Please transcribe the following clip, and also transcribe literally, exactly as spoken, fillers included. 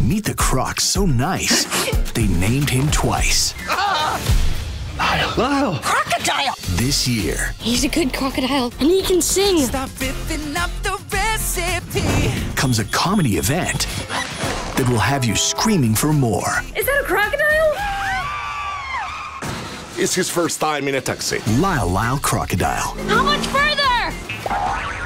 Meet the croc so nice, they named him twice. Lyle. Lyle. Crocodile! This year, He's a good crocodile, and he can sing. Stop ripping up the recipe. comes a comedy event that will have you screaming for more. Is that a crocodile? It's his first time in a taxi. Lyle, Lyle, Crocodile. How much further?